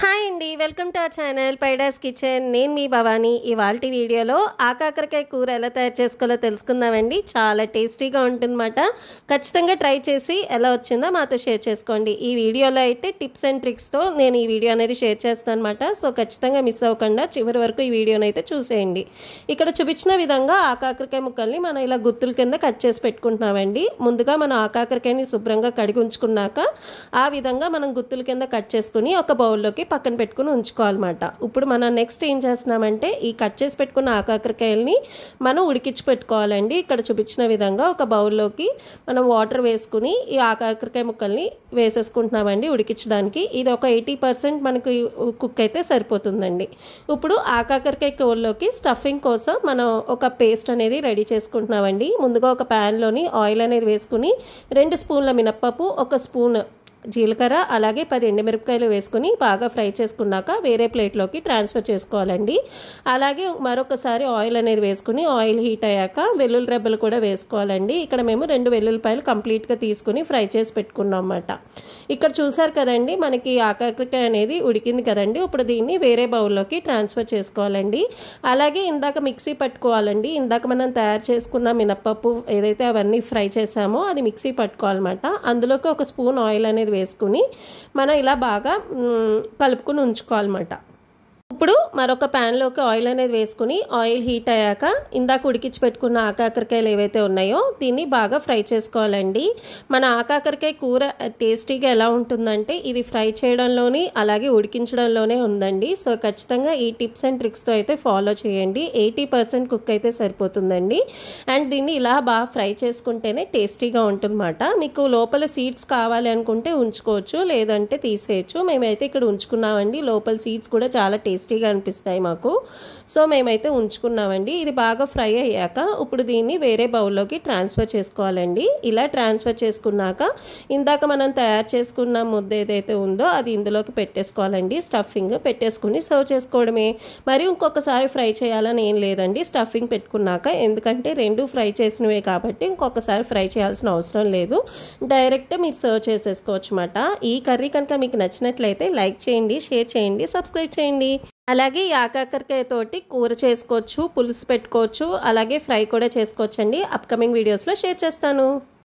Hi అండి, welcome to our channel పైడాస్ kitchen. నేను మీ భవానీ. ఇవాల్టి వీడియోలో ఆకాకరకాయ కూర ఎలా తయారు చేసుకోవాలో తెలుసుకుందామండి. చాలా టేస్టీగా ఉంటుందన్నమాట. ఖచ్చితంగా ట్రై చేసి ఎలా వచ్చిందో మాతో షేర్ చేసుకోండి. ఈ వీడియోలో అయితే టిప్స్ అండ్ ట్రిక్స్తో నేను ఈ వీడియో అనేది షేర్ చేస్తాను అనమాట. సో ఖచ్చితంగా మిస్ అవ్వకుండా చివరి వరకు ఈ వీడియోని అయితే చూసేయండి. ఇక్కడ చూపించిన విధంగా ఆకాకరకాయ ముక్కల్ని మనం ఇలా గుత్తుల కింద కట్ చేసి పెట్టుకుంటున్నామండి. ముందుగా మనం ఆకాకరకాయని శుభ్రంగా కడిగి ఉంచుకున్నాక ఆ విధంగా మనం గుత్తుల కింద కట్ చేసుకుని ఒక బౌల్లోకి పక్కన పెట్టుకుని ఉంచుకోవాలన్నమాట. ఇప్పుడు మనం నెక్స్ట్ ఏం చేస్తున్నామంటే ఈ కట్ చేసి పెట్టుకున్న ఆకాకరకాయలని మనం ఉడికించి పెట్టుకోవాలండి. ఇక్కడ చూపించిన విధంగా ఒక బౌల్లోకి మనం వాటర్ వేసుకుని ఈ ఆకాకరకాయ ముక్కల్ని వేసేసుకుంటున్నామండి ఉడికించడానికి. ఇది ఒక 80% మనకి కుక్ అయితే సరిపోతుందండి. ఇప్పుడు ఆకాకరకాయ కూరలోకి స్టఫింగ్ కోసం మనం ఒక పేస్ట్ అనేది రెడీ చేసుకుంటున్నామండి. ముందుగా ఒక ప్యాన్లోని ఆయిల్ అనేది వేసుకుని 2 స్పూన్ల మినప్పప్పు, 1 స్పూన్ జీలకర్ర, అలాగే 10 ఎండుమిరపకాయలు వేసుకుని బాగా ఫ్రై చేసుకున్నాక వేరే ప్లేట్లోకి ట్రాన్స్ఫర్ చేసుకోవాలండి. అలాగే మరొకసారి ఆయిల్ అనేది వేసుకుని ఆయిల్ హీట్ అయ్యాక వెల్లుల్లి రెబ్బలు కూడా వేసుకోవాలండి. ఇక్కడ మేము 2 వెల్లుల్లిపాయలు కంప్లీట్గా తీసుకుని ఫ్రై చేసి పెట్టుకున్నాం అన్నమాట. ఇక్కడ చూసారు కదండి, మనకి ఆకాకరకాయ అనేది ఉడికింది కదండి. ఇప్పుడు దీన్ని వేరే బౌల్లోకి ట్రాన్స్ఫర్ చేసుకోవాలండి. అలాగే ఇందాక మిక్సీ పట్టుకోవాలండి. ఇందాక మనం తయారు చేసుకున్న మినప్పప్పు ఏదైతే అవన్నీ ఫ్రై చేసామో అది మిక్సీ పట్టుకోవాలన్నమాట. అందులోకి 1 స్పూన్ ఆయిల్ అనేది వేసుకుని మనం ఇలా బాగా కలుపుకుని ఉంచుకోవాలన్నమాట. ఇప్పుడు మరొక ప్యాన్లోకి ఆయిల్ అనేది వేసుకుని ఆయిల్ హీట్ అయ్యాక ఇందాక ఉడికించి పెట్టుకున్న ఆకాకరకాయలు ఏవైతే ఉన్నాయో దీన్ని బాగా ఫ్రై చేసుకోవాలండి. మన ఆకాకరకాయ కూర టేస్టీగా ఎలా ఉంటుందంటే ఇది ఫ్రై చేయడంలోని అలాగే ఉడికించడంలోనే ఉందండి. సో ఖచ్చితంగా ఈ టిప్స్ అండ్ ట్రిక్స్తో అయితే ఫాలో చేయండి. 80% కుక్ అయితే సరిపోతుందండి. అండ్ దీన్ని ఇలా బాగా ఫ్రై చేసుకుంటేనే టేస్టీగా ఉంటుందన్నమాట. మీకు లోపల సీడ్స్ కావాలి అనుకుంటే ఉంచుకోవచ్చు, లేదంటే తీసేయచ్చు. మేమైతే ఇక్కడ ఉంచుకున్నామండి. లోపల సీడ్స్ కూడా చాలా టేస్టీగా అనిపిస్తాయి మాకు. సో మేమైతే ఉంచుకున్నామండి. ఇది బాగా ఫ్రై అయ్యాక ఇప్పుడు దీన్ని వేరే బౌల్లోకి ట్రాన్స్ఫర్ చేసుకోవాలండి. ఇలా ట్రాన్స్ఫర్ చేసుకున్నాక ఇందాక మనం తయారు చేసుకున్న ముద్ద ఏదైతే ఉందో అది ఇందులోకి పెట్టేసుకోవాలండి. స్టఫింగ్ పెట్టేసుకుని సర్వ్ చేసుకోవడమే. మరి ఇంకొకసారి ఫ్రై చేయాలని ఏం లేదండి స్టఫింగ్ పెట్టుకున్నాక. ఎందుకంటే 2 ఫ్రై చేసినవే కాబట్టి ఇంకొకసారి ఫ్రై చేయాల్సిన అవసరం లేదు. డైరెక్ట్ మీరు సర్వ్ చేసేసుకోవచ్చు అన్నమాట. ఈ కర్రీ కనుక మీకు నచ్చినట్లయితే లైక్ చేయండి, షేర్ చేయండి, సబ్స్క్రైబ్ చేయండి. అలాగే ఈ ఆకాకరకాయ తోటి కూర చేసుకోవచ్చు, పులుసు పెట్టుకోవచ్చు, అలాగే ఫ్రై కూడా చేసుకోవచ్చండి. అప్కమింగ్ వీడియోస్లో షేర్ చేస్తాను.